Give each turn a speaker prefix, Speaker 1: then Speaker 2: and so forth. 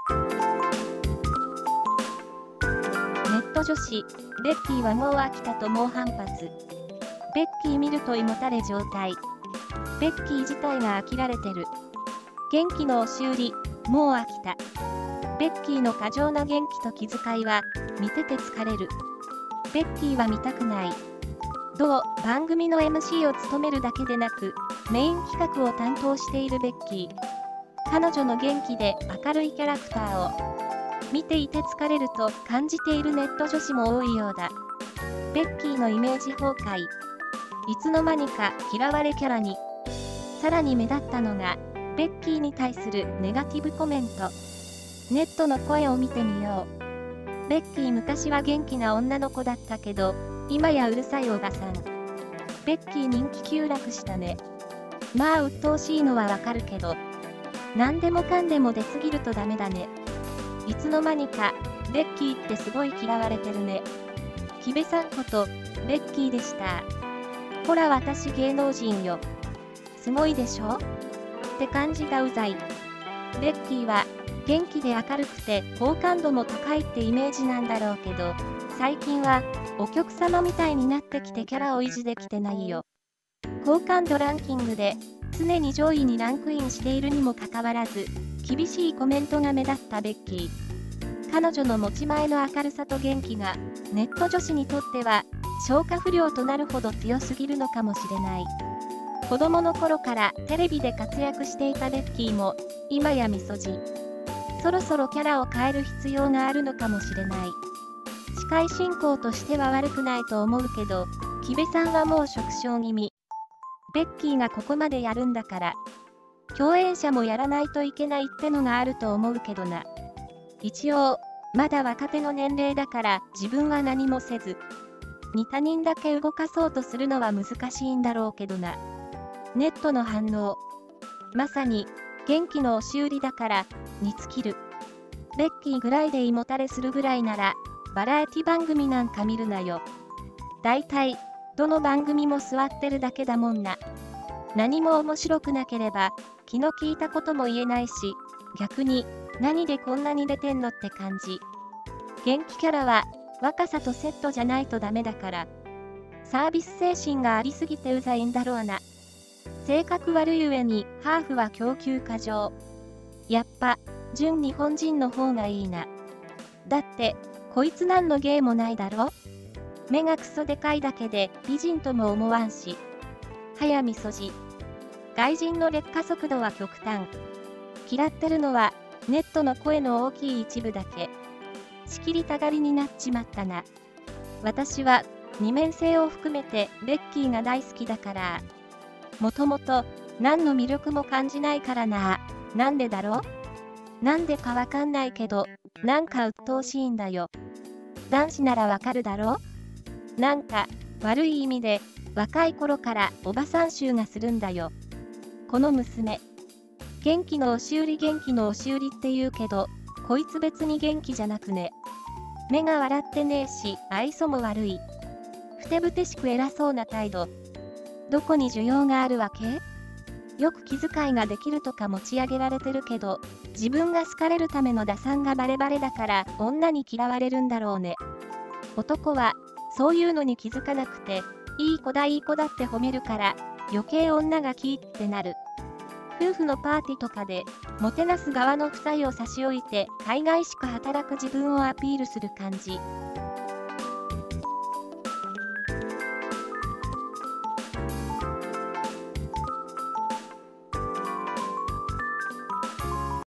Speaker 1: ネット女子、ベッキーはもう飽きたと猛反発。ベッキー見ると胃もたれ状態。ベッキー自体が飽きられてる。元気の押し売り、もう飽きた。ベッキーの過剰な元気と気遣いは、見てて疲れる。ベッキーは見たくない。同番組の MC を務めるだけでなく、メイン企画を担当しているベッキー。彼女の元気で明るいキャラクターを見ていて疲れると感じているネット女子も多いようだ。ベッキーのイメージ崩壊。いつの間にか嫌われキャラに。さらに目立ったのが、ベッキーに対するネガティブコメント。ネットの声を見てみよう。ベッキー昔は元気な女の子だったけど、今やうるさいおばさん。ベッキー人気急落したね。まあ鬱陶しいのはわかるけど、何でもかんでも出すぎるとダメだね。いつの間にか、ベッキーってすごい嫌われてるね。木部さんこと、ベッキーでした。ほら私芸能人よ。すごいでしょって感じがうざい。ベッキーは、元気で明るくて好感度も高いってイメージなんだろうけど、最近は、お客様みたいになってきてキャラを維持できてないよ。好感度ランキングで、常に上位にランクインしているにもかかわらず、厳しいコメントが目立ったベッキー。彼女の持ち前の明るさと元気が、ネット女子にとっては、消化不良となるほど強すぎるのかもしれない。子供の頃からテレビで活躍していたベッキーも、今やみそじ。そろそろキャラを変える必要があるのかもしれない。司会進行としては悪くないと思うけど、木部さんはもう縮小気味。ベッキーがここまでやるんだから、共演者もやらないといけないってのがあると思うけどな。一応、まだ若手の年齢だから自分は何もせず、に他人だけ動かそうとするのは難しいんだろうけどな。ネットの反応。まさに、元気の押し売りだから、に尽きる。ベッキーぐらいで胃もたれするぐらいなら、バラエティ番組なんか見るなよ。だいたい、どの番組も座ってるだけだもんな。何も面白くなければ、気の利いたことも言えないし、逆に、何でこんなに出てんのって感じ。元気キャラは、若さとセットじゃないとダメだから。サービス精神がありすぎてうざいんだろうな。性格悪い上に、ハーフは供給過剰。やっぱ、純日本人の方がいいな。だって、こいつなんの芸もないだろ？目がクソでかいだけで美人とも思わんし。早みそじ。外人の劣化速度は極端。嫌ってるのは、ネットの声の大きい一部だけ。仕切りたがりになっちまったな。私は、二面性を含めてベッキーが大好きだから。もともと、何の魅力も感じないからな。なんでだろう？なんでかわかんないけど、なんか鬱陶しいんだよ。男子ならわかるだろ？なんか、悪い意味で、若い頃からおばさん臭がするんだよ。この娘。元気の押し売り元気の押し売りって言うけど、こいつ別に元気じゃなくね。目が笑ってねえし、愛想も悪い。ふてぶてしく偉そうな態度。どこに需要があるわけ？よく気遣いができるとか持ち上げられてるけど、自分が好かれるための打算がバレバレだから女に嫌われるんだろうね。男は、そういうのに気づかなくて、いい子だいい子だって褒めるから、余計女がキーってなる。夫婦のパーティーとかで、もてなす側の夫妻を差し置いて、海外しく働く自分をアピールする感じ。